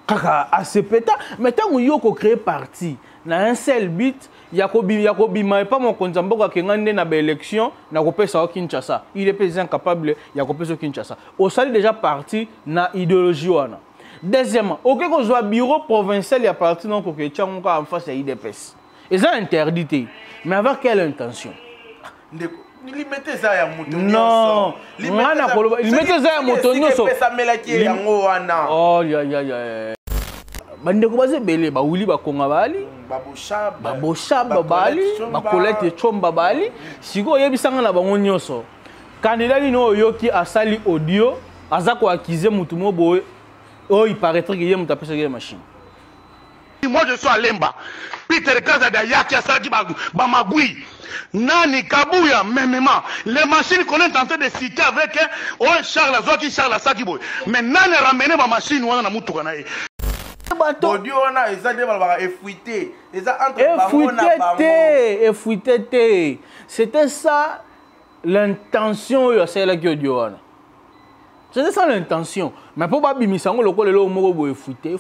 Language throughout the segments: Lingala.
kaka asepeta mais tant que yo ko créer parti na un seul but Yakobi mais pas mon konzamboko kengande na ba élection na kopesa au Kinshasa il est incapable Yakopesa au Kinshasa au sali déjà parti na idéologie wana deuxièmement auquel qu'on soit bureau provincial ya parti non ko ke tchango en face ya IDPS et ça interdit mais avec quelle intention limiter ça ya moto non limiter ça ya moto nyonso pesa melaki yango wana oh ya bande ko baze belé ba wuli ba konga bali baboshaba bali bakolete chomba bali siko yebisanga na bango nyonso candidat lino yoki asali audio azako accuser mutu mobo il paraîtrait que yé mutu apesa la machine. Moi je suis à Lemba Peter Kazada yaki asaki ba magui Nani Kabuya memema les machines qu'on est en train de citer avec Charles Azwaki Charles Asakiboy mais nani ramener ba machine wana na mutu kana audio wana eza de balaba effuité eza entre bango na bango effuité c'était ça l'intention yo c'est là que audio wana c'était ça l'intention mais pour ba bimisango lokole lo moko bo effuité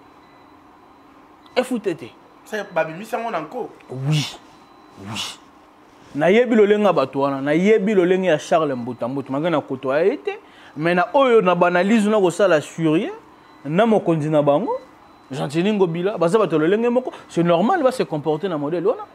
c'est ba bimisango nanko oui na yebi lolenga bato wana na yebi lolenga ya Charles Mbutambutu magana koto a été mais na oyo na banalise na ko sala surien na mokonzi na bango Gentili Ngobila baza bato lolenge moko c'est normal va se comporter na modèle wana.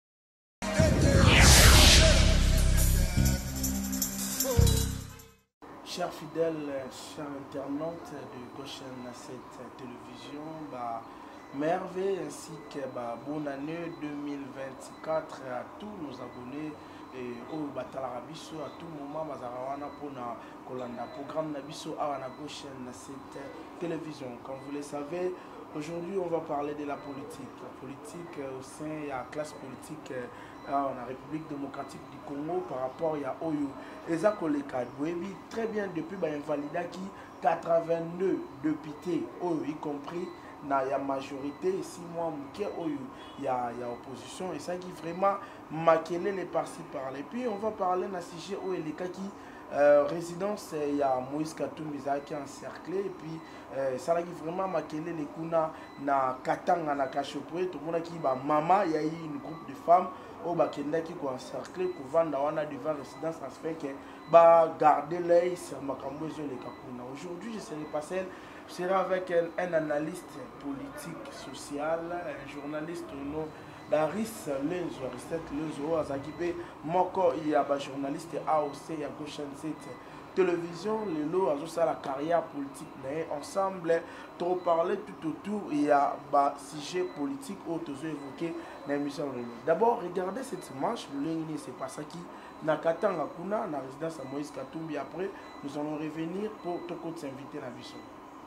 Chers fidèles, chers internautes de Gauche na cette télévision, merveille ainsi que bonne année 2024 à tous nos abonnés et au Batalabiso à tout moment bazarawana pour na kolanda programme nabiso à na Gauche na cette télévision. Comme vous le savez, aujourd'hui on va parler de la politique au sein de la classe politique en République démocratique du Congo par rapport à Oyo. Eza koleka Bwebi très bien depuis invalida qui 82 députés Oyo y compris na ya majorité ici moi muke Oyo ya opposition et ça qui vraiment maquiller les partis par les puis on va parler na sujet Oyo les cas qui résidence il y a Moïse Katumbi qui est encerclé et puis ça là qui vraiment maquiller les kuna na Katanga na Kashopwe tout le monde qui ba mama il y a eu une groupe de femmes au bakenda qui ko encerclé pour vendre wana devant résidence ça fait que ba garder l'œil sur makambo les kakuna. Aujourd'hui je serai passé sera avec un analyste politique social, un journaliste au nom d'Aris Lenzo, Aristette Lenzo, Azakipe, Moko, il y a un journaliste AOC, il y a Gauche cette télévision, les lots, la carrière politique, mais ensemble, trop parler tout autour, il y a un sujet politique autres évoqué dans l'émission. D'abord, regardez cette marche, c'est pas ça qui n'a qu'attendre kuna, na résidence à Moïse Katumbi. Après, nous allons revenir pour tout compte s'inviter à la vision.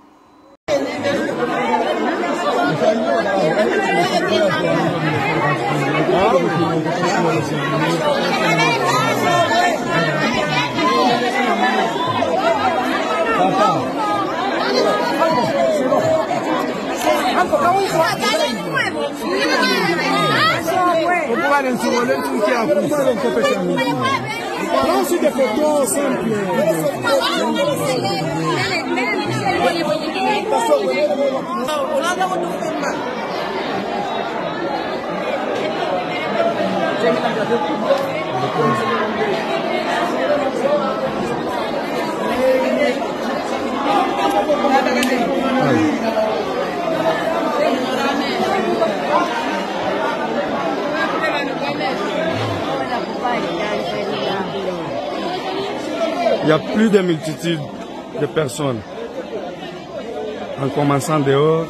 Non, c'est des photos simples. Il y a plus de multitude de personnes. En commençant dehors,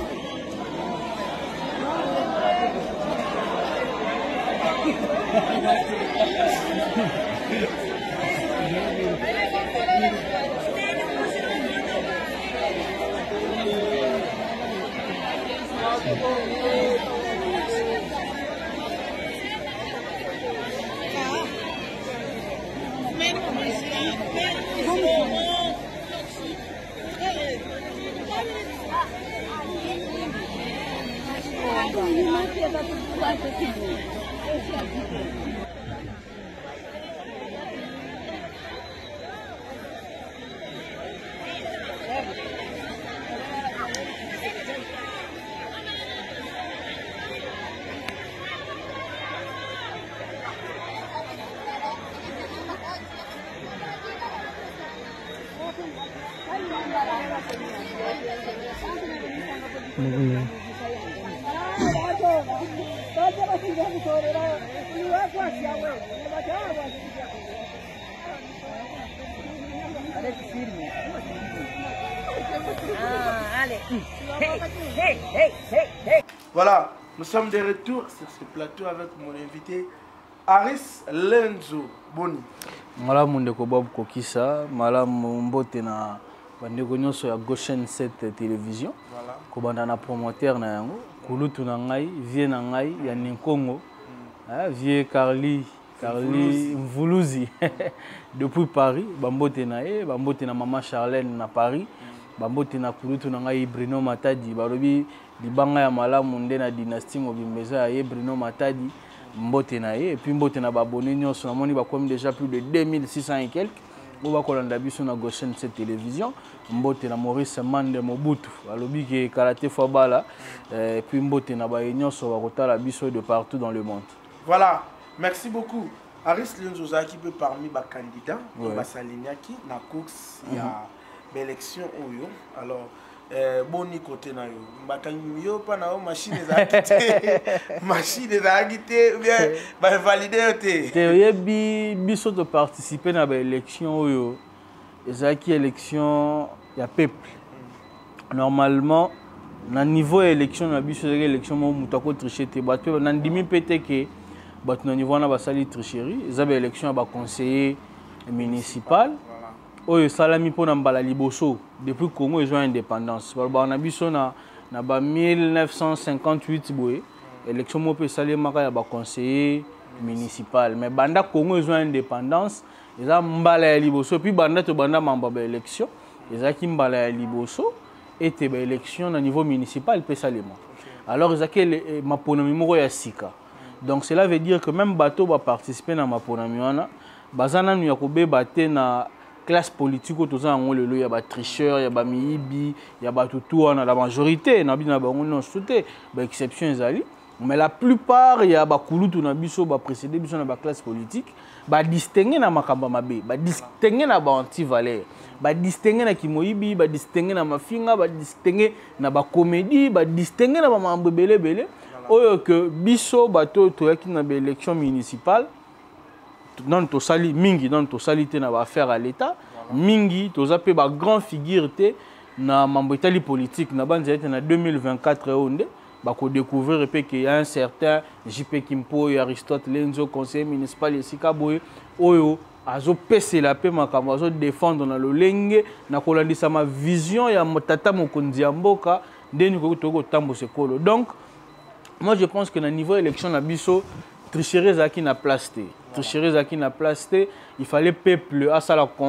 Voilà, nous sommes de retour sur ce plateau avec mon invité Aris Lenzo Boni. Mala Mundeko Bob Kokisa, Mala Mbote na bandeko nyonso ya Goshen 7 télévision. Voilà. Kobanda na promoteur na yango, kulutu na ngai, vie na ngai ya Ninkongo. Vie Carly Mvuluzi depuis Paris, bambote na e, bambote na maman Charlène na Paris, bambote na kulutu na ngai Bruno Matadi, balobi libanga ya malamu nde na dynastie Mobimbeza ya Bruno Matadi. Mbote na ye, et puis mbote na babone nyonso na moni bakomi déjà plus de 2600 et quelques. On va kolanda biso na Goshen cette télévision. Mbote na Maurice Mande Mobutu, alobi ke karaté fabala, et puis mbote na ba nyonso ba kotala biso de partout dans le monde. Voilà, merci beaucoup. Aris Lenzo Zaki peut parmi les candidats, Basaliniaki, na course, il y a l'élection Oyo. Alors, boni côté na yo bakangi yo pa na machine za agité bien ba valider te yebi biso to participer na ba élection oyo ezaki élection ya peuple. Normalement na niveau élection na biso ezaki élection mo mutako tricher te bato na ndimi pété ke bato na niveau na basali tricherie ezaba élection ba conseiller municipal. Oyo salami pona mbala liboso depuis Congo ils ont indépendance. On a biso na 1958 boye élection mo pe salema ka ya ba conseiller municipal mais banda Congo ils ont indépendance ils a mbala ya liboso puis banda to banda mamba ba élection ils a ki mbala ya liboso et ba élection na niveau municipal pe salema. Alors ils a que maponami moko ya sika. Donc cela veut dire que même bateau va participer na maponami wana bazana nu ya kobeba te na classe politique autour en le y a des tricheurs, il y a des miibi, il y a tout dans la majorité, na bina bango non sauté, ba exception ezali, mais la plupart il y a ba kulutu na biso ba précédé biso na ba classe politique, ba distinguer na makamba mabe, ba distinguer na ba anti-valeur, ba distinguer na kimoyibi, ba distinguer na mafinga, ba distinguer na ba comédie, ba distinguer na ba mambo belé oyo que biso bato to yaki na ba élection municipale. Dans to sali mingi dans to salité na ba affaire à l'état mingi to zape ba grand figure te na mambo itali politique na banza na 2024 onde ba ko découvrir pe que y a un certain JP Kimpo et Aristote Lenzo conseiller municipal esika boye oyo azo pese la pe makambo azo défendre na lolenge na kolandisa ma vision ya motata mokonzi ya mboka ndeni ko toko tambo sekolo. Donc moi je pense que na niveau élection na biso tricherie zaki na place te. Tricherie zaki na place te, il fallait peuple à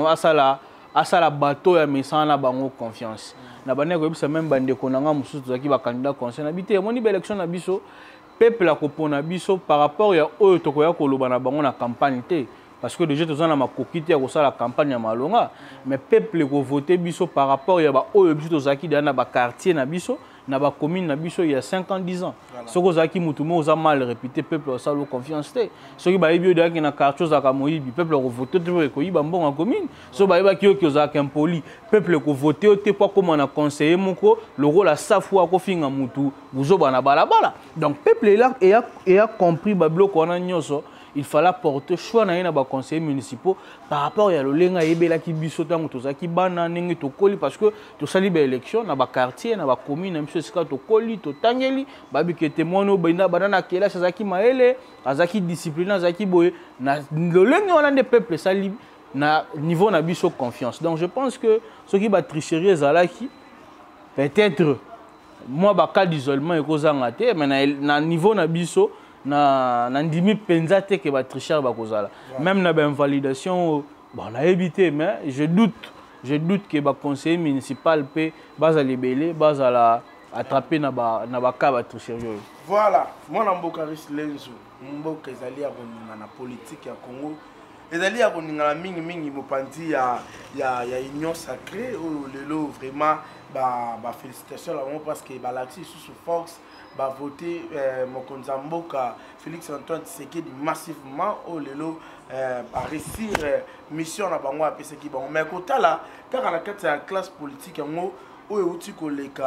la bateau ya mesana na bango confiance. Na bande ko bisa même bande konanga mususu zaki ba candidat conseil na bité moni ba élection na biso peuple a kopona biso par rapport ya oyo tokoya koloba na bango na campagne te parce que déjà tozana makokite ya kosala campagne ya malonga mais peuple ko voter biso par rapport ya ba oyo biso zaki na ba quartier na biso na ba commune na biso il y a 5 ans 10 ans soko zaki mutumo oza mal réputé peuple sa lo confiance te soki ba yebi odaki na quartier za ka moyibi peuple ko voter te ko yiba mbonga commune so ba yeba ki za ka impoli peuple ko voter te kwa comme na conseiller moko le rôle la safu ko finga mutu buzo bana balabala donc peuple là et a compris ba bloko na nyoso. Il fallait porter choix na ba conseillers municipaux par rapport à l'olenga yebela ki biso tango tozaki bana ndenge to koli parce que to sali ba élection na ba quartier na ba commune na biso sika to koli to tangeli ba bi ke témoino bina banana kela sazaki maele azaki discipline azaki boye na l'olenga wana de peuple sali na niveau na biso confiance. Donc je pense que ce qui ba tricherie ezalaki peut-être moi ba cas d'isolement et kozanga te mais na niveau na biso na ndimi penza te ke ba tricheur ba kozala même na ba invalidation bon na évité mais je doute que ba conseiller municipal pe baza libellé baza la attraper na ba ka ba tricheur. Voilà moi na mboka Aris Lenzo mboka ezali ya na politique ya Congo ezali ya koninga mingi mopanzi ya union sacrée ou lelo vraiment ba félicitations là parce que ba l'axi sous force va voter Mokonzamboka Félix Antoine Tshisekedi massivement au lelo à réussir mission na bango a pesa ki bango mais kota là car à la carte la classe politique ngo oyo uti koleka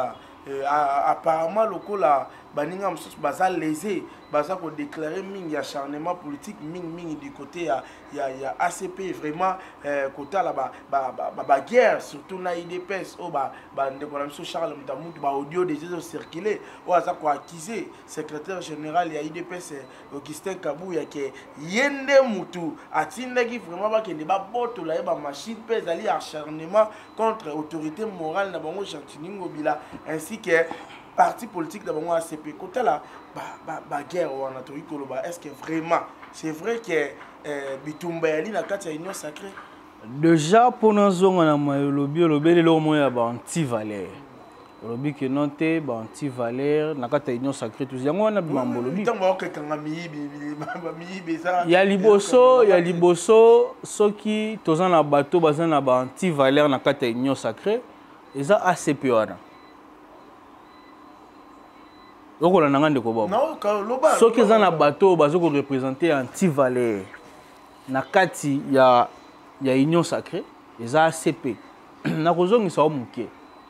apparemment lokola baninga mosusu baza lésé baza ko déclarer mingi acharnement politique mingi du côté ya ACP vraiment côté la ba guerre surtout na IDPS o ba ndeko na biso Charles Mutamutu ba audio déjà circulé o aza ko accuser secrétaire général ya IDPS Augustin Kabuya ke yende mutu atindaki vraiment ba kende ba botola ba machine pe zali acharnement contre autorité morale na bango Chantini Ngobila ainsi que parti politique d'abord ACP côté là guerre ou en Atoui Koloba est-ce que vraiment c'est vrai que Bitumba yali na kati ya union sacrée déjà pour nous on a lobby le moyen ba anti-valeur lobby que non te ba anti-valeur na kati ya union sacrée tout yango na bimambo lobby tango ke kanga miyibe ça ya liboso soki tozan na bateau bazan na ba anti-valeur na kati ya union sacrée eza ACP wana okola nanga ndeko baba soki eza na bateau bazoko représenter anti-valeur na kati ya union sacrée eza ACP nakozongisa o muke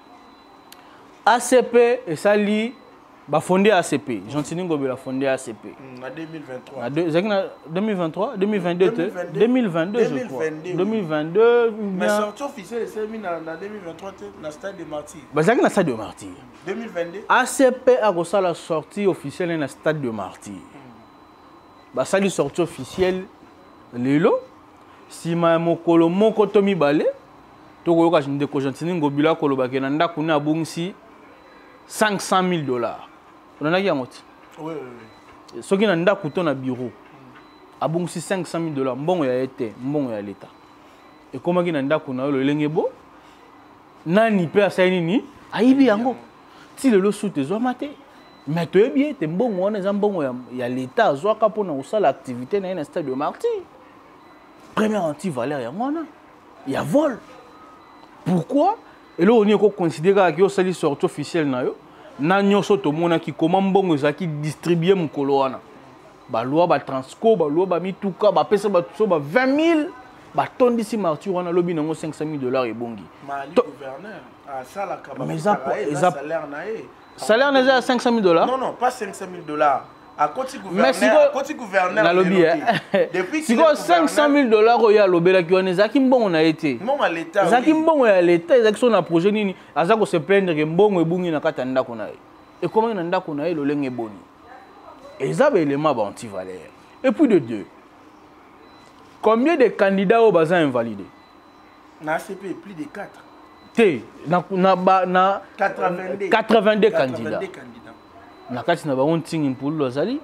ACP esali ba fondé ACP Chantini Ngobila fondé ACP en 2023 en 2023 2022 2022 je crois 2022 mais sortie officielle c'est mis en 2023 na stade de Martyrs bazaki na stade de Martyrs 2022 ACP a reçu la sortie officielle na stade de Martyrs basali sortie officielle lelo sima mokolo moko to mibale to koyoka ndeko Chantini Ngobila koloba ke na ndako na abungisi $500,000 on a dit oui ce qui n'a pas coûté na bureau a bon si $500,000 bon ya été bon ya l'état et comment qui n'a pas coûté le lengebo nani pe asaini ni aibi yango ti le sous tes zo maté mais tu es bien te bon on est bon ya l'état zo ka pona osala activité na stade de Martyrs première anti-valeur ya mona ya vol pourquoi et là on est considéré que osali sortie officielle na yo na nyoso to mona ki comment mbongo ezaki distribuer mukolo wana ba loi ba transco ba loi ba mituka ba pesa ba so ba 20,000 ba tondisi Martyrs wana lobi nango $500,000 ebongi mali gouverneur a sala ka ba salaire na e salaire na za $500,000 non pas $500,000 à côté gouverneur na lobi depuis que $500,000 oya lobela ki wana ezaki mbongo na été mbongo l'état ezaki mbongo ya l'état ezaki so na projet nini azako se plaindre ke mbongo ebungi na kata ndako na ye et comment na ndako na ye lolenge boni ezaba élément ba anti-valeur et puis de deux combien de candidats au bazin invalidés na ACP plus de 4 T na 82 candidats na kati na bango ntingi mpulu azali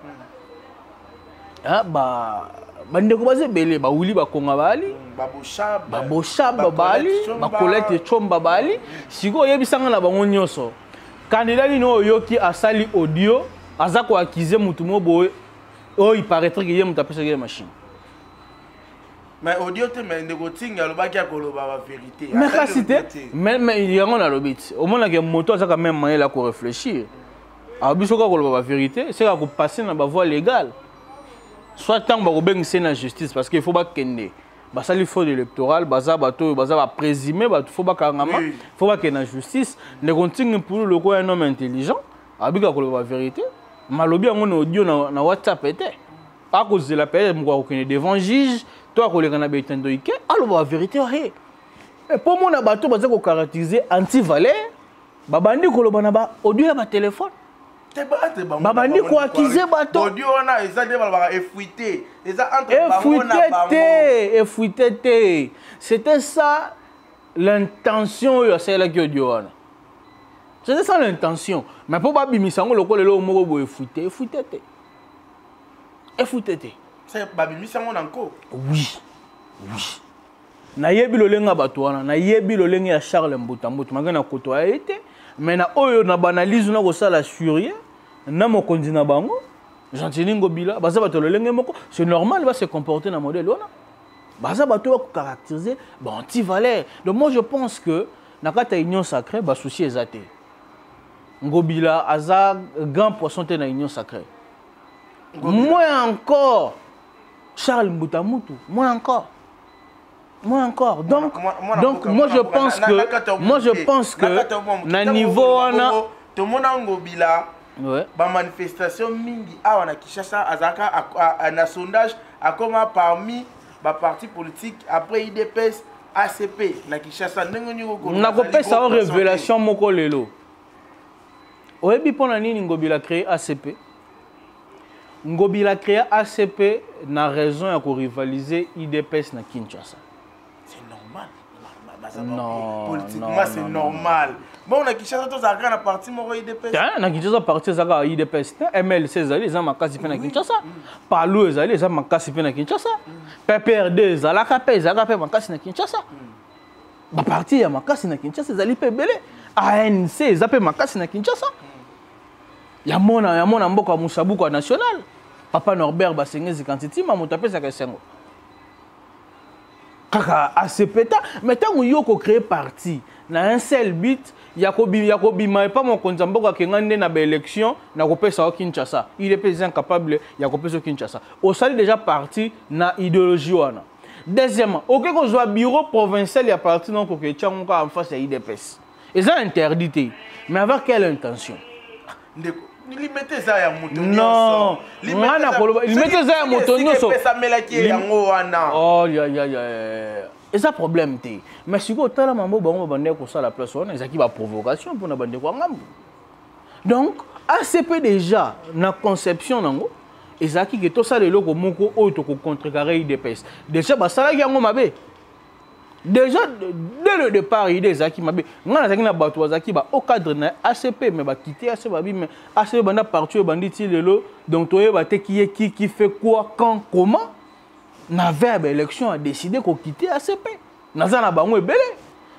bandeko baze bele bawuli bakonga bali baboshab bali bakolete chomba bali siko oyebisanga na bango nyonso candidat nino oyoki asali audio aza ko accuser mutu mo boye o il paraîtrait que yemu tapesa ke machine mais audio te mais ndeko tinga lobaki akoloba ba vérité mais kasite mais yango na lobit au moins que moto aza quand même moyen la ko réfléchir a bisoka koloba ba vérité c'est ka ko passer na ba voie légale soit tant ba ko bengise na justice parce que il faut ba kende basali fraude électorale baza bato baza ba présumer ba faut ba kangama faut ba kena justice ne continue pour le quoi un homme intelligent abika koloba ba vérité malobi yango na audio na WhatsApp était à cause de la paix mo ko kene devant juge toi ko le kana betendo ike aloba ba vérité he et pour moi na bato baza ko caractériser anti-valeur babandi koloba na ba audio ya ba téléphone babandi ko accuser bato audio wana eza de balaba effuité eza entre bango na bango effuité c'était ça l'intention yo c'est là que audio wana c'était ça l'intention mais pour ba bimisango lokole lo moko bo effuité c'est ba bimisango nanko oui na yebi lolenga bato wana na yebi lolenga ya Charles Mbutambutu magana koto a été mais na oyo na banalise na ko sala surien na mokonzi na bango Chantini Ngobila baza bato lolenge moko c'est normal va se comporter na modèle wana baza bato ko caractériser ba anti-valeur donc moi je pense que na kata union sacrée ba souci ezate Ngobila aza grand poisson te na union sacrée moi encore Charles Mbutambutu moi encore donc moi je pense que na niveau wana tout le monde a ngobila Ouais. ba manifestation mingi awa na Kinshasa azaka na sondage akoma parmi ba parti politique après IDPS ACP na Kinshasa ndenge ko na kopesa en révélation moko lelo oyebi pona nini ngobila créé ACP ngobila créé ACP na raison ya ko rivaliser IDPS na Kinshasa. C'est normal. Non, politiquement c'est normal. Bon, on a Kinshasa tous à la partie moro IDPS. Na Kinshasa parti zaka IDPS. MLC ezali za makasi pe na Kinshasa. Palu ezali za makasi pe na Kinshasa. PPRD zalaka pe zaka pe makasi na Kinshasa. Ba parti ya makasi na Kinshasa ezali pe belé. ANC ezape makasi na Kinshasa. Ya mona mboka musabuko national. Papa Norbert Basengezi Kantiti mamuta pesa ka sengo. Kaka ACPTA, mais tant qu'on y a créé parti, na un seul but, Yakobi mais pas mon konzamboko qui ngande na élection, na kopesa au Kinshasa. Il est pas incapable Yakopeso Kinshasa. Au sali déjà parti na idéologie wana. Deuxièmement, auquel qu'on soit bureau provincial y a parti non que tchangoka en face à IDPS. Et ça interdit. Mais avec quelle intention? Limiter ça ya moto. Non. Limiter ça ya moto nyonso. Oh ya. Et ça problème té. Mais si vous tala mambo bango bande ko ça la place on ezaki ba provocation pour na bande ko ngambo. Donc ACP déjà na conception nango ezaki que tout ça le loko moko o to ko contrecarrer IDPS. Déjà ba sala yango mabe. Déjà dès le départ il des aki mabe ngana zaki na bato zaki ba au cadre na ACP mais ba quitter ACP ba mais ACP banda parti banditi lelo donc toye ba te qui fait quoi quand comment na verbe élection a décidé qu'on quitter ACP na za na bango ebele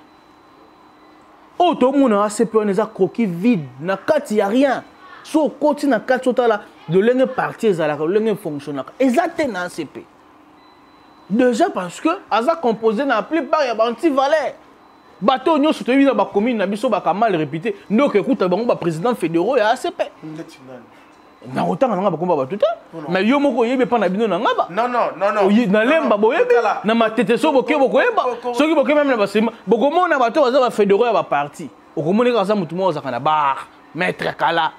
o to mona ACP on a croquis vide na kati ya rien so koti na kati otala de l'enge parti ezalaka l'enge fonctionner exacté na ACP. Déjà parce que Aza composé dans la plupart ya anti-valeur. Bateau nyo soutenu dans ba commune na biso ba mal répété. Donc écoute bango ba président fédéraux ya ACP. Na autant nga ba komba ba tout. Mais yo moko yebe pa na bino na ngaba. Non. Na lemba boyebe na matete so boke bokoyeba. Soki boke même na ba sema. Bokomo na bateau Aza ba fédéraux ya ba parti. Okomone ka za mutu mo za kana bar maître kala.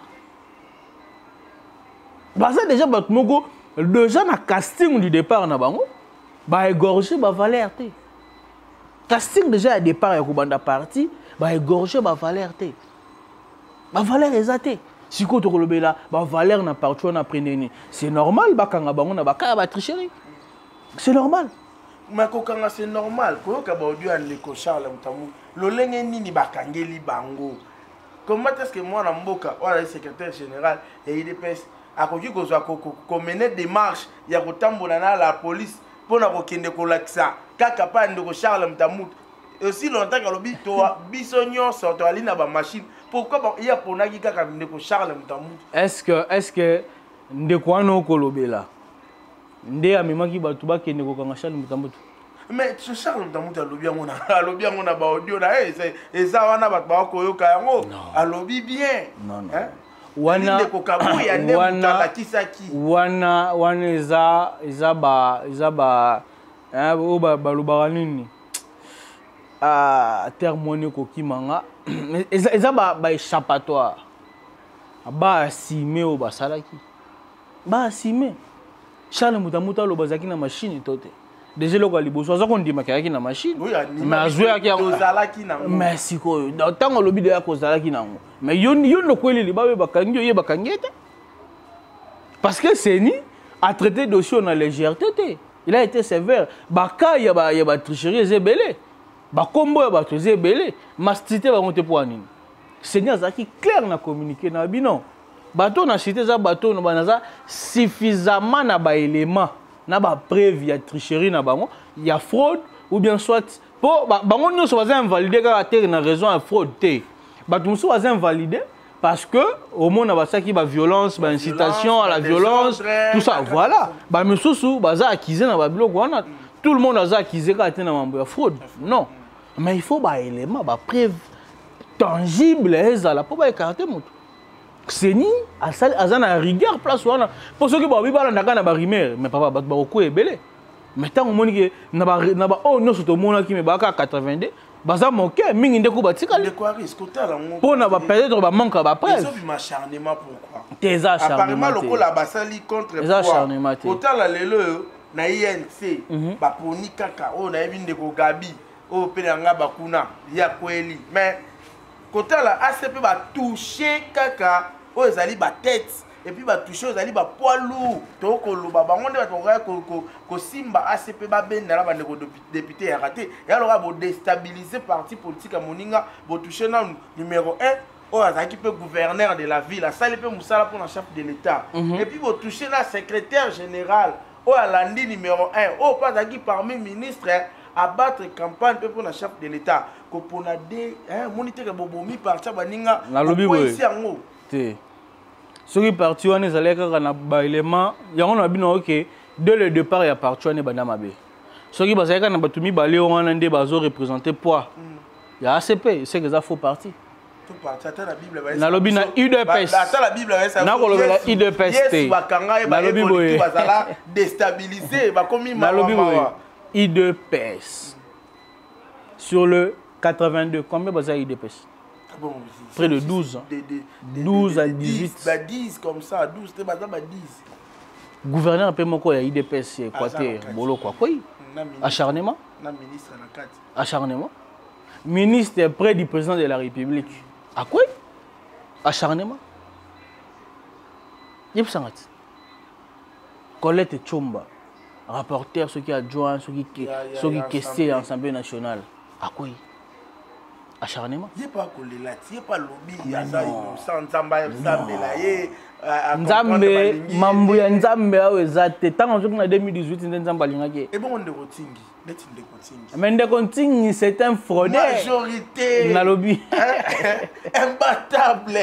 Baza déjà ba moko déjà na casting du départ na bango. Bah égorger bah valeur té. Casting déjà à départ ya kubanda parti, bah égorger bah valeur té. Bah valeur exacté. Si ko to kolobela bah valeur na parti on a preneni. C'est normal bah kanga bango na ba ka ba tricherie. C'est normal. Mais kokanga c'est normal. Ko ka ba audio an leko Charles Mutamu. Lo lenge nini ba kangeli bango. Comment est-ce que moi na mboka ou le secrétaire général et IDPS a koki ko ko mener des marches ya ko tambola na la police pour na kokende ko laksa kaka pa ndeko Charles Mutamu aussi longtemps que lobi to bisonyo sorto ali na ba machine pourquoi ba ya ponaki kaka ndeko Charles Mutamu est-ce que ndeko ano kolobela nde amemaki bato ba kende ko kanga Charles Mutamu mais Charles Mutamu alobi yango na ba audio na eza wana bato ba koyoka yango alobi bien non wana eza ba balobaka nini termone kokimanga eza ba échappatoire ba asime o basalaki ba asime Charles Mutamu aloba zaki na machine tote déjà loko liboso aza kondima kayaki na machine mais azwaki ozalaki na mais sikoyo ntango alobi deya kozalaki nango mais yo nokweleli babe bakangi oye bakangi ete parce que Seni a traité dossier na légèreté te il a été sévère baka ya ba tricherie ezebele bakombo ya bato ezebele mastité bango te po anini Seni azalaki clair na communiquer na bino bato na cité za bato na banaza suffisamment na ba élément na ba preuve ya tricherie na bango ya fraude ou bien soit po bango nyonso baza invalidé kaka te na raison ya fraude te bato mosusu baza invalidé parce que au monde na basaki ba violence ba incitation à la violence tout ça voilà ba mosusu baza accusé na ba biloko wana tout le monde aza accusé kaka te na mambo ya fraude non mais il faut ba élément ba preuve tangible ezala po ba écarter moto Seni aza na rigueur place wana pour ceux qui ba bibala ndaka na ba rumeur mais papa ba ko ebele mais tant on moni que na ba oh non surtout mona qui me ba ka 82 baza moke mingi ndeko batikali pona ba peut-être ba manque ba preuve ils ont acharnement pourquoi tes acharnement apparemment lokola basali contre tes acharnement otala lelo na INC ba poni kaka o na yebi ndeko Gabi o pele nga bakuna ya kweli mais kotala ACP ba toucher kaka o ezali ba tête et puis ba toucher ezali ba poids lourd to ko loba bango nde ba ko simba ACP ba benda na bandeko député ya raté ya loka bo déstabiliser parti politique à moninga bo toucher na numéro 1 o azaki pe gouverneur de la ville asali pe musala pour la chef de l'état et puis bo toucher na secrétaire général o alandi numéro 1 o pas azaki parmi ministre à battre campagne pour la chef de l'état ko pona de moniteur bobomi parti baninga na ici en haut te soki parti wana ezali kaka na baélément yango na bino oke dès le départ ya parti wana ebanda mabe soki bazali kaka na bato mibale wana nde bazoreprésente poids ya ACP seke eza faux parti nalobi na UDPS nakolobela UDPS te nalobi boye nalobi boye UDPS sur le 82 combien baza UDPS près de 12 ans. 12 à 18. 10 comme ça, 12, c'est pas 10. Gouverneur un peu mon quoi, IDPS, Équateur, Bolo quoi. Acharnement. Acharnement. Ministre près du président de la République. À quoi? Acharnement. Yep Sangat. Colette Tchomba, rapporteur, ceux qui adjoint, ceux qui questionnaient l'Assemblée nationale. À quoi? Acharnement. Il n'y a pas de là, il n'y a pas de lobby, il y a ça, Nzambe, mambu ya Nzambe awe ezate. Tant que en 2018, Nzambe alingaki. Et bon, on est continue. Mais de continue, c'est un fraudeur. Majorité. Na lobby. Imbattable.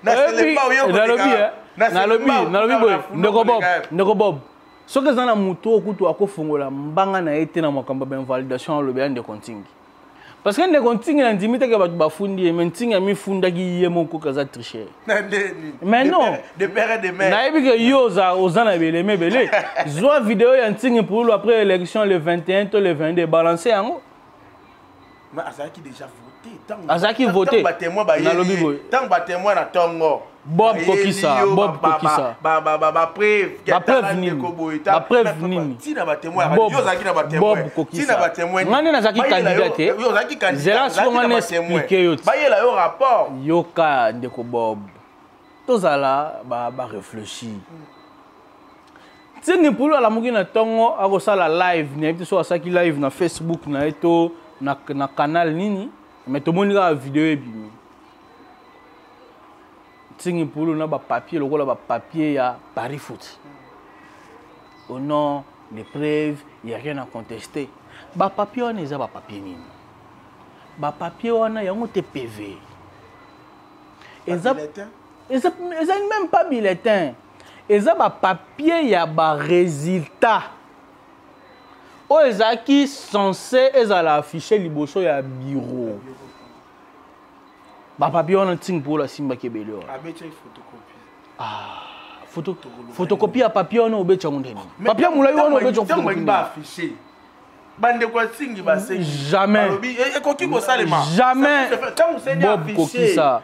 Na lobby boy. Ndeko Bob. Ce que dans la moto okutu akofungola mbanga na ete na makambo ba invalidation lobby ande continue. Parce que ne continue na ndimite ke batu bafundi mais ntinga mi funda ki yemo ko kaza tricher. Mais non, de père et de mère. Na yebi ke yo za ozana beleme bele. Zo vidéo ya ntinga pour après élection le 21 to le 22 balancer yango. Mais Azaki déjà voté. Azaki voté. Na lobby boy. Tant ba témoin na tongo. Bob Kokissa, Bob Kokissa. Preuve nini. Bob Kokissa. Ngane na zaki candidate. Zela so ngane expliquer yo. Ba yela yo rapport. Yoka ndeko Bob. Tozala ba réfléchir. Tini pulu ala mugi na tongo akosala live, ni ebiti so asaki live na Facebook na eto na canal nini. Mais to moni la vidéo ebimi. Tingi pulu na ba papier lokola ba papier ya Paris Foot. Au nom des preuves, il n'y a rien à contester. Ba papier on eza ba papier nini. Ba papier on a yango te PV. Eza même pas bulletin. Eza ba papier ya ba résultat. O ezaki censé ezala afficher liboso ya bureau. Ba papier on a ting pour la simba kebelio. Photocopie à papier on a obecha ngondeni. Papier mulai on a obecha photocopie. Bande kwa singi ba sengi. Jamais. Jamais. Bob Kokissa.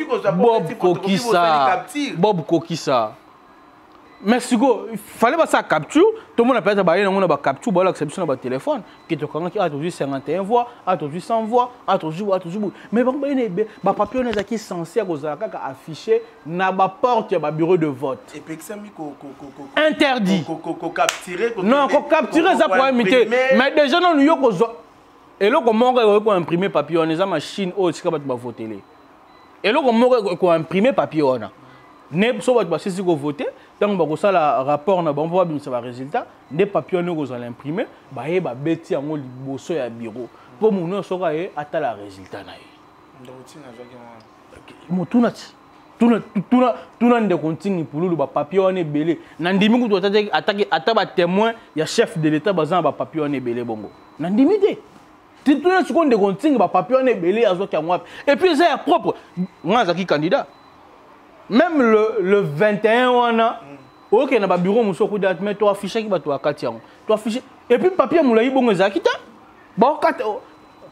Bob Kokissa. Mexico, il fallait pas ça capture. Tout le monde a peut-être baillé dans la capture, bah l'exception dans téléphone. Qui te connaît qui a toujours 51 voix, a toujours 100 voix, a toujours. Mais bon, bah papier on est qui censé afficher na ba porte ya ba bureau de vote. Et puis ça mi interdit. Capturer. Non, capturer ça pour imiter. Mais déjà non yo ko et là comment on peut imprimer papier on est machine au tika ba voter. Et là comment on peut imprimer papier on a. Ne so ba sisi ko voter. Tant que ça la rapport na bon pour bien ça va résultat des papiers nous vous allez imprimer ba e ba beti yango liboso ya bureau pour mon soka e ata la résultat na e tuna de continue pour lu ba papier on est belé na ndimi ku to attaquer ata ba témoin ya chef de l'état bazan ba papier on est belé bongo na ndimi te tuna seconde de continue ba papier on est belé azoki yango et puis ça est propre moi zaki candidat. Même le 21 on a OK na ba bureau musoko date mais toi afficher ki ba to akati yango to afficher et puis papier moulayi bongo ezakita ba okata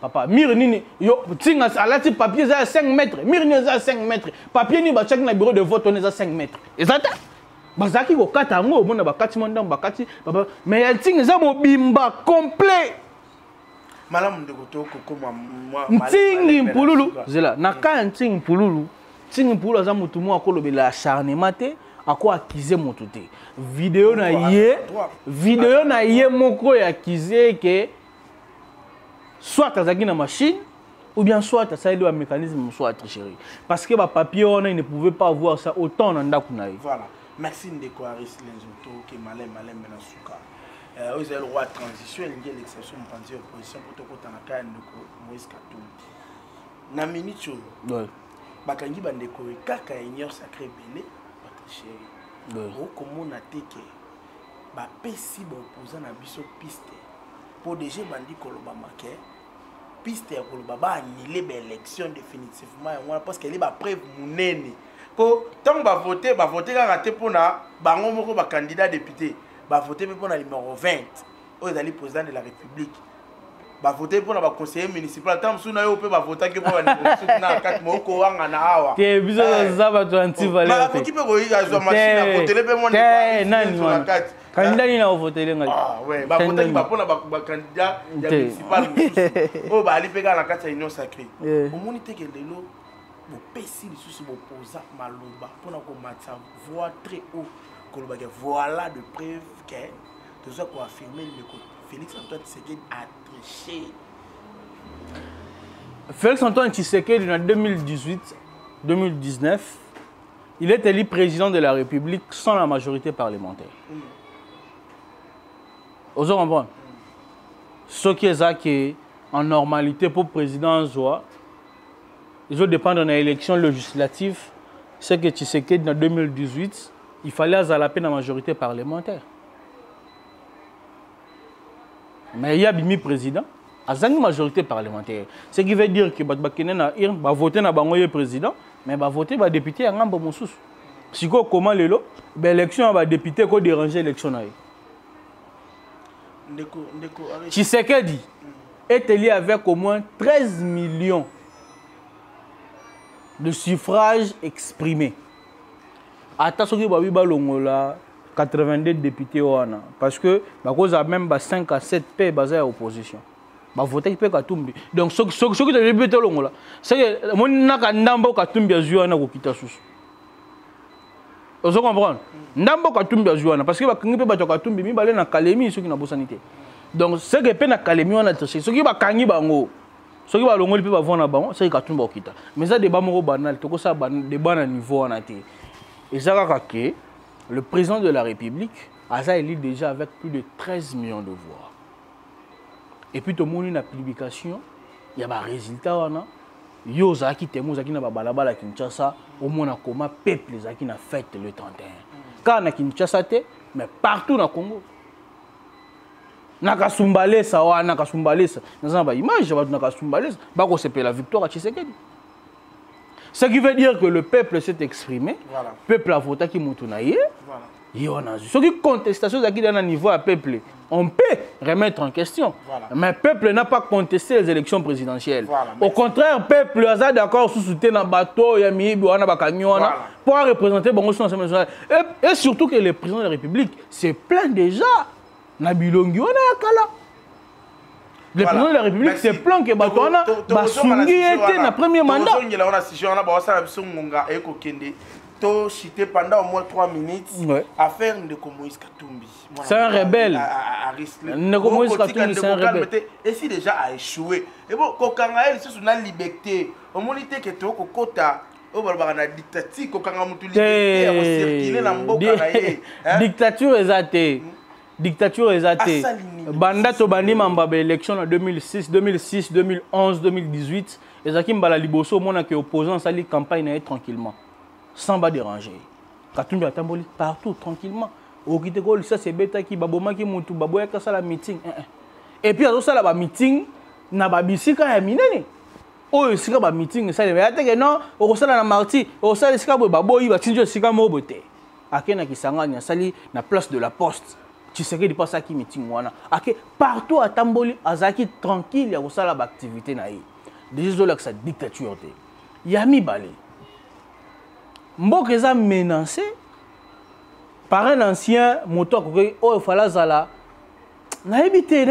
papa mire nini yo tinga alati papier za 5 mètres mire ni za 5 mètres papier ni ba check na bureau de vote on za 5 mètres ezata bazaki ko kata ngo mona bakati monda bakati papa mais ya tinga za mobimba complet malamu ndeko to kokoma ntingi mpululu zela naka ntingi mpululu za mutu mo akolobela acharnement te ako accuser motu te vidéo na ye moko ya accuser que soit azaki na machine ou bien soit ça il y a un mécanisme soit tricherie parce que ba papier on ne pouvait pas voir ça autant dans ndako na ye. Voilà, merci ndeko Aris Lenzoto que malem na suka vous avez le droit de transition il y a l'exception de penser opposition pour to kota na ka ndeko Moïse Katumbi na minute ouais bakangi bandeko kaka union sacré belé batricherie ouais okomona teke ba pesi ba opposant na biso piste pour déjà bandi koloba make piste ya koloba ba annuler ba élection définitivement parce que les ba preuve munene ko tant ba voter kaka te pona bango moko ba candidat député ba voter pe pona numéro 20 aux ali président de la République ba voter pona ba conseiller municipal tant suna yo pe ba voter ke pona na 4 moko wanga na awa te biso za ba to anti valeur ba ko kipe ko ya zo machine à voter pe mona nani candidat ni na voter ngai ouais ba voter ba pona ba candidat ya municipal o ba ali pe ka na kati ya union sacrée o moni te ke lelo bo pesi li susu bo posa maloba pona ko matsa voix très haut ko lo ba ke voilà de preuve que tout ça ko affirmer le Félix Antoine Tshisekedi a triché. Félix Antoine Tshisekedi en 2018-2019, il est élu président de la République sans la majorité parlementaire. Vous comprenez? Ce qui est en normalité pour le président Zoa, il doit dépendre de l'élection législative, c'est que Tshisekedi en 2018, il fallait azalaper la majorité parlementaire. Mais il y a un président, il y a une majorité parlementaire. Ce qui veut dire que va voter dans le président, mais va voter le député à Ngambo Moussous. Si comment l'élection va député qui déranger l'élection. Tshisekedi est élu avec au moins 13 millions de suffrages exprimés. Attention que Babiba Longola 82 députés parce que même 5 à 7 pays basés à l'opposition. Bah voter pe Katumbi. Donc ce qui est député Longola, c'est que mon naka ndambo Katumbi azuana ko kita susu. Vous comprenez? Ndambo Katumbi azuana parce que ba kangi pe ba Katumbi mi balé na Kalemi ceux qui na bosanité. Donc ce que pe na Kalemi on a ceux qui ba kangi bango. Ceux qui ba Longoli pe ba vona bango, c'est Katumbi okita. Mais ça débat moko banal, to ko ça débat na niveau on a été. Et ça que le président de la République a élu déjà avec plus de 13 millions de voix. Et puis tout le monde a une publication, il y a un résultat. Il y a des témoins qui ont fait Kinshasa, au moins comment le peuple a fait le 31. Quand on a Kinshasa, mais partout dans le Congo. Nakasumbalé ça, Nakasumbalé ça. Nous avons une image de Nakasumbalé ça. C'est la victoire à Tshisekedi. Ce qui veut dire que le peuple s'est exprimé, voilà. Le peuple a voté qui moutonaye. Voilà. Ce qui est contestation qui dans un niveau à peuple, on peut remettre en question. Voilà. Mais le peuple n'a pas contesté les élections présidentielles. Voilà, au contraire, le peuple a d'accord sous soutien dans le bateau, pour représenter bon national. Et surtout que le président de la République se plaint déjà. Nabilongi on a kala. Le président de la République se plaint que Batouana Basungi était dans le premier mandat. Cité pendant au moins 3 minutes affaire de Moïse Katumbi. C'est un rebelle. Moïse Katumbi, c'est un rebelle. Et si déjà a échoué. Et bon, quand on a une liberté, on a dit que tu as une dictature exatée. Dictature exatée. Banda Tobani Mamba élection en 2006, 2011, 2018. Et Zakim Bala Liboso, mon qui opposant à la campagne tranquillement. Sans pas déranger. Katumbi Atamboli partout tranquillement. Au Kitekol, ça c'est bêta qui baboma qui monte baboya ka sala meeting. Et puis à ça la meeting na babisika ya minene. Oh sika ba meeting ça le ate que non, au sala na marti, au sala sika bo baboyi ba tinjo sika mo bote. Akena ki sanganya sali na place de la poste. Tshisekedi pas ça qui meeting wana. Ake partout à Tamboli, azaki tranquille, il y a aussi la activité naïe. Déjà là que sa dictature té. Yami balé. Mbok eza menacé par un ancien moto oh il fallait zala. Na évité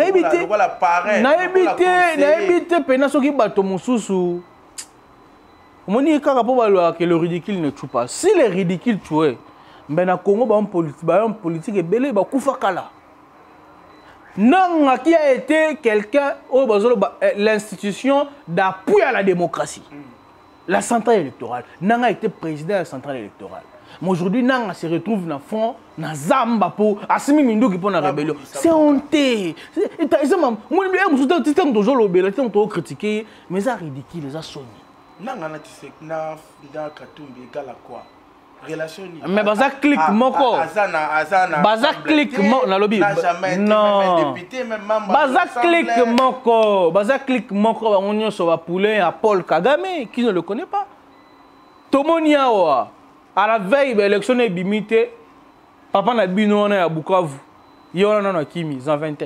pena soki bato mususu. Moni kaka po balo que le ridicule ne tue pas. Si le ridicule tue, ben na Congo ba homme politique et belé ba kufa kala. Non, qui a été quelqu'un l'institution d'appui à la démocratie. La centrale électorale. Nanga a été président de la centrale électorale. Mais aujourd'hui, Nanga se retrouve dans le front, dans le Zamba pour Assimi Mindo qui prend la rébellion. C'est honteux. Moi, je suis toujours l'obéli, je suis critiqué, mais c'est ridicule, c'est sonné. Nanga na Tshisekedi na Katumbi égale à quoi? Relation ni. Mais baza clic moko. Baza clic moko na lobby. Non. Baza clic moko. Baza clic moko on y so va poulet à Paul Kagame qui ne le connaît pas. Tomonia wa. À la veille de l'élection de Bimité, papa na bino na ya Bukavu. Yo na Kimi, en 20 ans.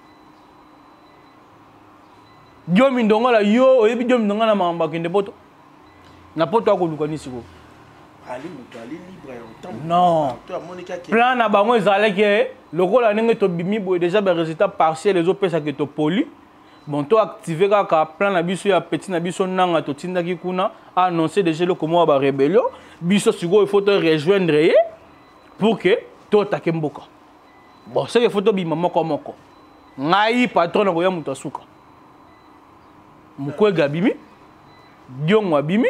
Diom indonga la yo, ebi diom indonga na mamba kende poto. Na poto akoluka ni siko. Ali libre autant. Non. Plan na bango ezalé que lokola ndenge to bimi boy déjà ba résultat partiel les autres pesa que to poli. Bon to activer ka plan na biso ya petit na biso nanga to tindaki kuna annoncer déjà le comment ba rébellion. Biso siko il faut te rejoindre pour que to attaquer mboka. Bon c'est que faut to bima moko. Ngai patron ko ya muto asuka. Mukwe gabimi. Diongwa bimi.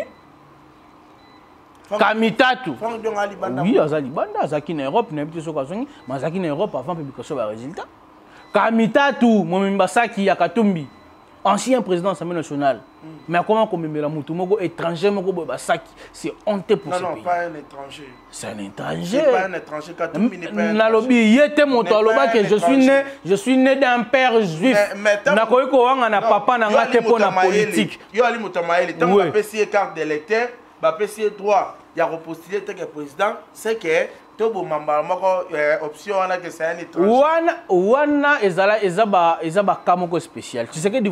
Kamitatu. Oui, azali banda, azaki na Europe, na biso kazongi, mazaki na Europe avant publication ba résultat. Kamitatu, momimba saki ya Katumbi, ancien président de l'Assemblée nationale. Mais comment comme la mutu moko étranger moko ba saki, c'est honteux pour ce pays. Non, pas un étranger. C'est un étranger. C'est pas un étranger, Katumbi n'est pas un étranger. Na lobi yete moto aloba que je suis né d'un père juif. Na koyiko wanga na papa na ngate po na politique. Yo ali mutamaeli, tant que PC carte d'électeur, ba PC droit. Il y a repostuler tant que président, c'est que tout le monde a option que c'est un étranger. Wana ezaba kamoko spécial. Tu sais que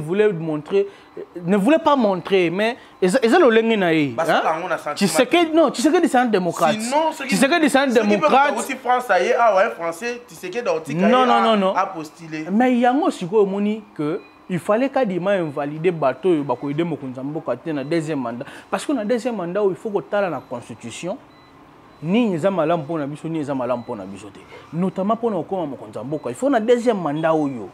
ne voulait pas montrer, mais ezalo lengi na ye. Tu sais que non, tu sais que c'est un démocrate. Tu sais que c'est un démocrate. Aussi français, ah ouais français, tu sais que dans non. a postulé. Mais il y a aussi quoi moni que il fallait qu'Adima invalider bateau et bakoide mokonzamboka na deuxième mandat parce que na deuxième mandat il faut que tala la constitution ni ezamala mpona biso ni ezamala mpona biso te notamment pona okoma mokonzamboka il faut na deuxième mandat oyo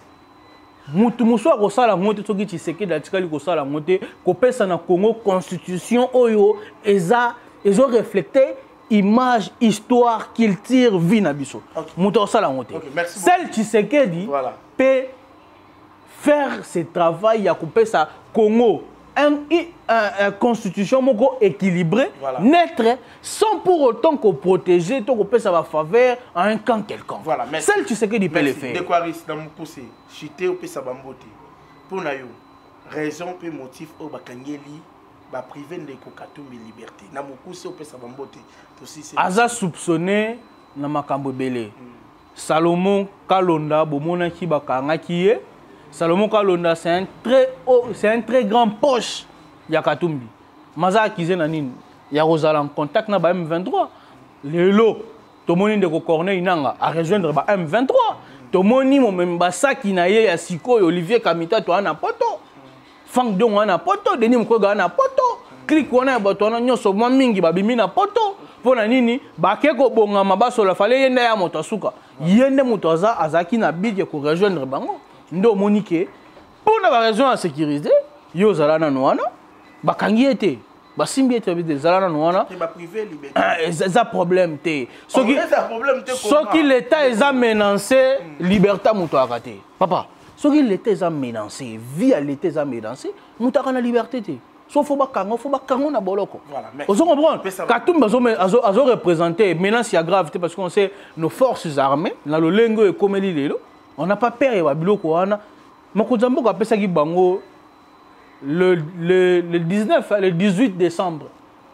mutu muswa ko sala ngote soki Tshisekedi atikali ko sala ngote ko pesa na Congo constitution oyo ezo refléter image histoire culture vie na biso mutu ko sala ngote celle Tshisekedi peut faire ce travail à couper ça Congo une constitution équilibrée, neutre, sans pour autant qu'on protège, qu'on peut sa faveur à un camp quelconque. Voilà, celle tu sais que tu peux le faire. De quoi risque dans mon poussé, chité ou peut sa bambote. Pour nayo, raison peut motif au bakangeli, ba privé de Katumbi liberté. Na mon poussé ou peut sa bambote. Aza soupçonné na makambo belé. Salomon Kalonda bomona ki bakanga kiye. Salomon Kalonda, c'est un très grand poche de Katumbi. Maza accusé nanine. Il y a Rosala en contact na M23. Lelo, tomoni de Corneille Inanga a rejoindre M23. Tomoni mo membasa ki na ye ya siko Olivier Kamita to ana poto. Fang Dong ana poto, Denis Mkoga ana poto. Click wana bato wana nyoso mwa mingi babimi na poto. Pona nini bake ko bonga mabaso la fale yenda ya moto asuka. Yende moto azaki na bidje ko rejoindre bango. Ndo Monique, pour la raison à sécuriser, yo zalana noana, bakangi été, basimbi été des zalana noana, ça problème té. Ce qui l'État est à menacer, liberté mouto à rater. Papa, ce qui l'État est à menacer, vie à l'État est à menacer, mouto à la liberté té. Sauf faut pas na boloko. Vous comprenez? Katumbi a représenté menace ya gravité parce qu'on sait nos forces armées, dans le lengo et comme lilo. On n'a pas peur ya biloko wana. Mokonzambo a pesa ki bango le 18 décembre.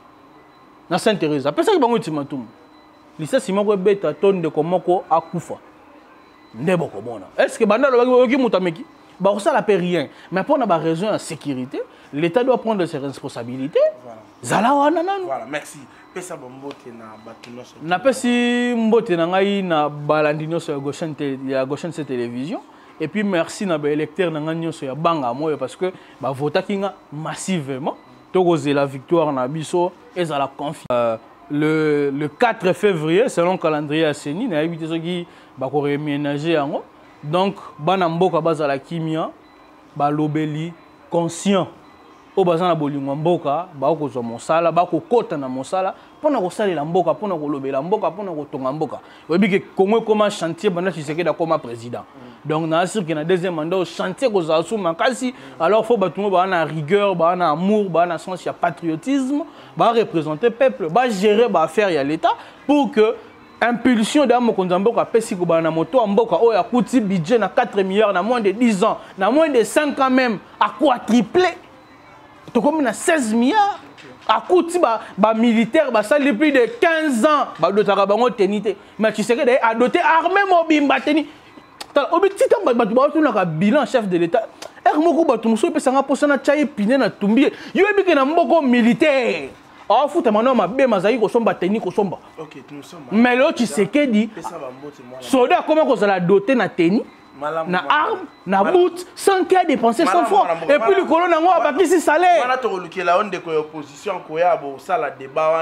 Na Sainte-Thérèse. A pesa ki bango ultimatum. Lisa Simon ko beta tonne de komoko akufa. nde bokomona. Est-ce que banda loki mutameki ba ça la paie rien. Mais pour na ba raison de sécurité, l'État doit prendre ses responsabilités. Voilà. Zala wana nanu. Voilà, merci. Pesa bombote na batuno so. Na pesi mbote na ngai na balandi nyonso ya Goshen cette télévision. Et puis merci na ba électeur na ngai nyonso ya banga moyo parce que ba votaki nga massivement. Togoze la victoire na biso et za la confiance. Le 4 février selon le calendrier aseni na yebite soki ba ko réménager yango. Donc bana mboka bazala kimia ba lobeli conscient. O bazana bolingo mboka ba ko zo mosala ba ko kota na mosala pona ko salela mboka pona ko lobela mboka pona ko tonga mboka oyebi ke Congo comme chantier bana Tshisekedi comme président donc na sûr que na deuxième mandat au chantier ko za sou makasi alors faut batumo ba na rigueur ba na amour ba na sens ya patriotisme ba représenter peuple ba gérer ba affaire ya l'état pour que impulsion d'un mokonzamboka pesi ko ba na moto mboka o ya kuti budget na 4 milliards na moins de 10 ans na moins de 5 ans même à quadrupler. Comme on a 16 milliards, à côté ba militaire, ça plus de 15 ans, ba do tarabango tenité. Mais tu sais que a doté armée mobimba teni. Objectif ba bilan chef de l'État. Moko ba tumuso pe sanga posana chaye piné na tumbi. Yo ebi ke na mboko militaire. Ah futa mano mabe mazai ko somba teni ko somba. OK, nous sommes. Mais là tu sais que dit soldat comment ko la doté na teni. Na arme, na bout, sans qu'il y ait dépensé 100 francs. Et puis le colon n'a pas qui s'y salaire. Voilà, tu as la honte de l'opposition, tu as la débat.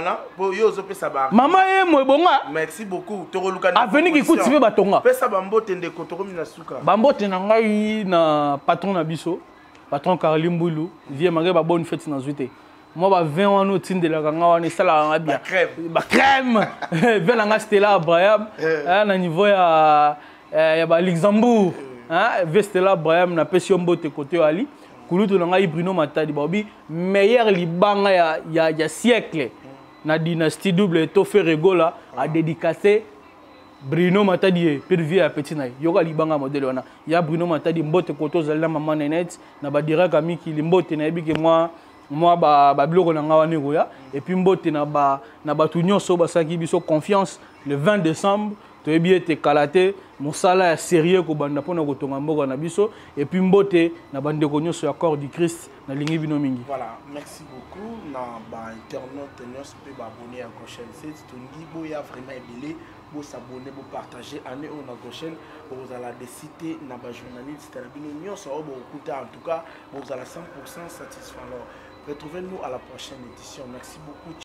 Maman est moi bon. Merci beaucoup. Avenir qui coûte si batonga. Pesa bambo tende kotokomi na suka. Bambo tenanga na patron na biso, patron Karlimbulu, vie mangé ba bonne fête na zuité. Moi ba 20 ans no tinde la kanga wana sala bien. Ba crème. Venanga Stella Abraham na niveau ya Luxembourg, Vestela Braham na pession bote côté Ali, Kulutu na ngai Bruno Matadi babi meilleur libanga ya siècle na dynastie double to fait regola a dédicacé Bruno Matadi pervi à petit na yoga libanga modèle wana ya Bruno Matadi mbote côté zalina maman net na ba diraka miki limbote na yebi ke moi ba biloko na nga wana koya et puis mbote na ba tunyo so ba saki biso confiance le 20 décembre. Tu es bien kalaté, mon salaire sérieux ko banda pona ko tonga mboka na biso et puis mbote na bande ko nyoso ya corps du Christ na lingi bino mingi. Voilà, merci beaucoup na ba internaute nyos pe ba abonner à Goshen. C'est tout niveau ya vraiment ebélé pour s'abonner pour partager année on a Goshen pour vous alla décider na ba journaliste na bino nyos o bo kuta en tout cas vous alla 100% satisfait. Alors retrouvez-nous à la prochaine édition. Merci beaucoup.